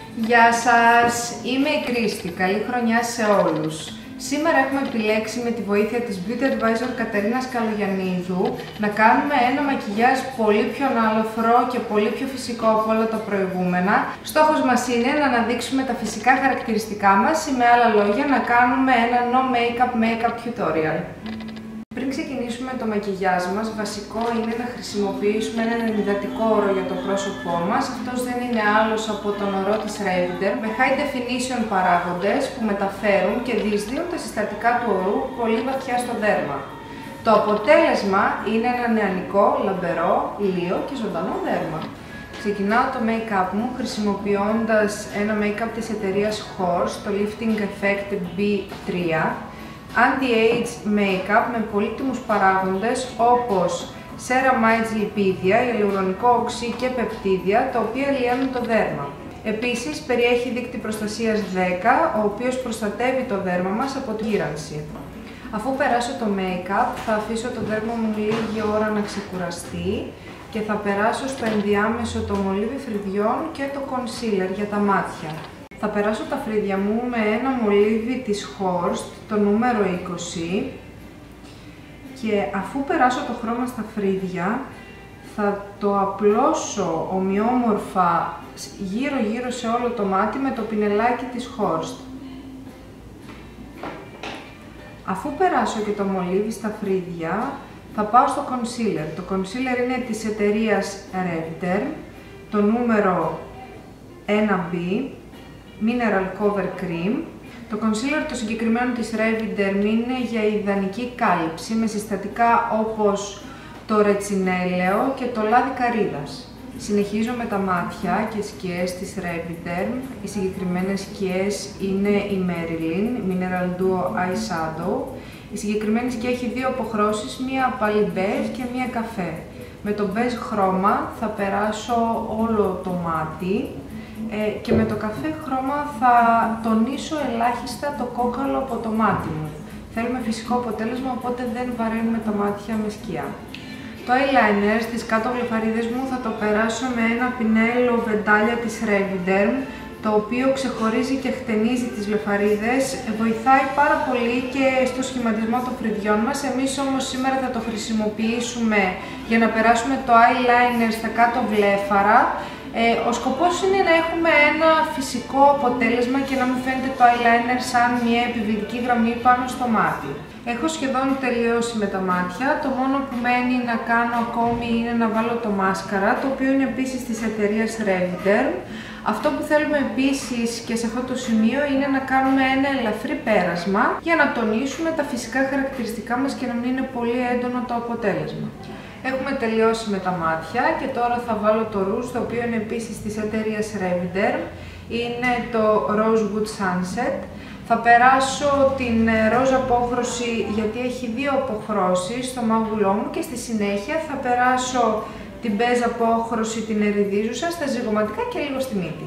Γεια σας, είμαι η Κρίστη. Καλή χρονιά σε όλους. Σήμερα έχουμε επιλέξει με τη βοήθεια της Beauty Advisor Κατερίνας Καλογιαννίδου να κάνουμε ένα μακιγιάζ πολύ πιο ανάλαφρο και πολύ πιο φυσικό από όλα τα προηγούμενα. Στόχος μας είναι να αναδείξουμε τα φυσικά χαρακτηριστικά μας ή με άλλα λόγια να κάνουμε ένα no make-up tutorial. Πριν ξεκινήσουμε το μακιγιάζ μας, βασικό είναι να χρησιμοποιήσουμε έναν υδατικό όρο για το πρόσωπό μας. Αυτός δεν είναι άλλος από τον ορό της Reviter με high definition παράγοντες που μεταφέρουν και διεισδύουν τα συστατικά του ορού πολύ βαθιά στο δέρμα. Το αποτέλεσμα είναι ένα νεανικό, λαμπερό, λίο και ζωντανό δέρμα. Ξεκινάω το make-up μου χρησιμοποιώντας ένα make-up της εταιρείας Horse, το Lifting Effect B3. Anti-age make-up με πολύτιμους παράγοντες όπως ceramides λιπίδια, ιαλουρονικό οξύ και πεπτίδια, τα οποία λιώνουν το δέρμα. Επίσης, περιέχει δείκτη προστασίας 10, ο οποίος προστατεύει το δέρμα μας από τη γύρανση. Αφού περάσω το make-up, θα αφήσω το δέρμα μου λίγη ώρα να ξεκουραστεί και θα περάσω στο ενδιάμεσο το μολύβι φρυδιών και το concealer για τα μάτια. Θα περάσω τα φρύδια μου με ένα μολύβι της Horst, το νούμερο 20, και αφού περάσω το χρώμα στα φρύδια θα το απλώσω ομοιόμορφα γύρω σε όλο το μάτι με το πινελάκι της Horst. Αφού περάσω και το μολύβι στα φρύδια θα πάω στο concealer. Το concealer είναι της εταιρείας Reviter, το νούμερο 1B. Mineral Cover Cream. Το concealer το συγκεκριμένο της Reviter είναι για ιδανική κάλυψη με συστατικά όπως το ρετσινέλαιο και το λάδι καρύδας. Συνεχίζω με τα μάτια και σκιές της Reviter. Οι συγκεκριμένες σκιές είναι η Marilyn Mineral Duo Eyeshadow. Η συγκεκριμένη σκιά έχει δύο αποχρώσεις, μία πάλι μπέζ και μία καφέ. Με το μπέζ χρώμα θα περάσω όλο το μάτι. Και με το καφέ χρώμα θα τονίσω ελάχιστα το κόκαλο από το μάτι μου. Θέλουμε φυσικό αποτέλεσμα, οπότε δεν βαραίνουμε τα μάτια με σκιά. Το eyeliner στις κάτω βλεφαρίδες μου θα το περάσω με ένα πινέλο βεντάλια της Reviter, το οποίο ξεχωρίζει και χτενίζει τις βλεφαρίδες, βοηθάει πάρα πολύ και στο σχηματισμό των φρυδιών μας. Εμείς όμως σήμερα θα το χρησιμοποιήσουμε για να περάσουμε το eyeliner στα κάτω βλέφαρα. Ο σκοπός είναι να έχουμε ένα φυσικό αποτέλεσμα και να μην φαίνεται το eyeliner σαν μια επιβλητική γραμμή πάνω στο μάτι. Έχω σχεδόν τελειώσει με τα μάτια, το μόνο που μένει να κάνω ακόμη είναι να βάλω το μάσκαρα, το οποίο είναι επίσης της εταιρείας Reviter. Αυτό που θέλουμε επίσης και σε αυτό το σημείο είναι να κάνουμε ένα ελαφρύ πέρασμα για να τονίσουμε τα φυσικά χαρακτηριστικά μας και να μην είναι πολύ έντονο το αποτέλεσμα. Έχουμε τελειώσει με τα μάτια και τώρα θα βάλω το ρούζ, το οποίο είναι επίσης της εταιρείας Reviter. Είναι το Rosewood Sunset. Θα περάσω την ροζ απόχρωση γιατί έχει δύο αποχρώσεις στο μάγουλό μου και στη συνέχεια θα περάσω την μπέζ απόχρωση, την ερυδίζουσα, στα ζυγωματικά και λίγο στη μύτη.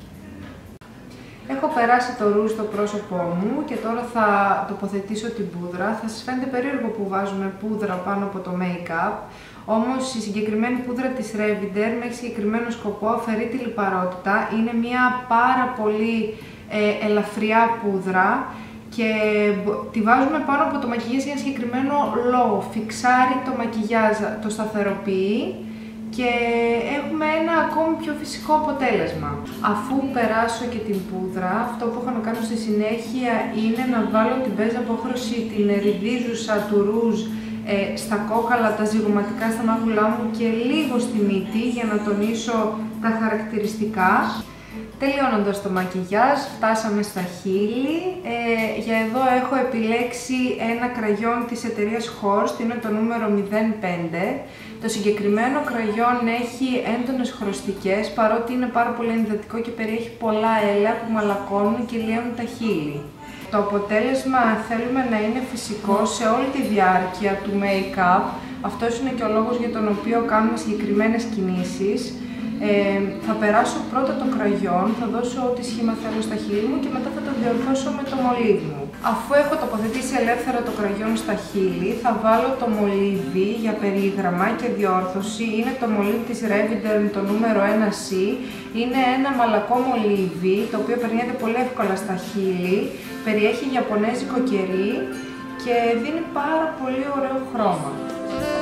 Έχω περάσει το ρούζ στο πρόσωπό μου και τώρα θα τοποθετήσω την πούδρα. Θα σας φαίνεται περίεργο που βάζουμε πούδρα πάνω από το make-up, όμως η συγκεκριμένη πούδρα της Reviter με έχει συγκεκριμένο σκοπό, αφαιρεί τη λιπαρότητα. Είναι μια πάρα πολύ ελαφριά πούδρα και τη βάζουμε πάνω από το μακιγιάζ για ένα συγκεκριμένο λόγο. Φιξάρει το μακιγιάζ, το σταθεροποιεί και έχουμε ένα ακόμη πιο φυσικό αποτέλεσμα. Αφού περάσω και την πούδρα, αυτό που έχω να κάνω στη συνέχεια είναι να βάλω την μπέζ απόχρωση, την ερυδίζουσα του ρούζ στα κόκαλα, τα ζυγωματικά στα μάγουλά μου και λίγο στη μύτη για να τονίσω τα χαρακτηριστικά. Τελειώνοντας το μακιγιάζ, φτάσαμε στα χείλη. Για εδώ έχω επιλέξει ένα κραγιόν της εταιρείας Horst, είναι το νούμερο 05. Το συγκεκριμένο κραγιόν έχει έντονες χρωστικές, παρότι είναι πάρα πολύ ενυδατικό και περιέχει πολλά έλαια που μαλακώνουν και λιώνουν τα χείλη. Το αποτέλεσμα θέλουμε να είναι φυσικό σε όλη τη διάρκεια του make-up. Αυτός είναι και ο λόγος για τον οποίο κάνουμε συγκεκριμένες κινήσεις. Θα περάσω πρώτα το κραγιόν, θα δώσω ό,τι σχήμα θέλω στα χείλη μου και μετά θα το διορθώσω με το μολύβι μου. Αφού έχω τοποθετήσει ελεύθερα το κραγιόν στα χείλη, θα βάλω το μολύβι για περίγραμμα και διόρθωση. Είναι το μολύβι της Revderm, το νούμερο 1C. Είναι ένα μαλακό μολύβι, το οποίο περνιέται πολύ εύκολα στα χείλη, περιέχει ιαπωνέζικο κερί και δίνει πάρα πολύ ωραίο χρώμα.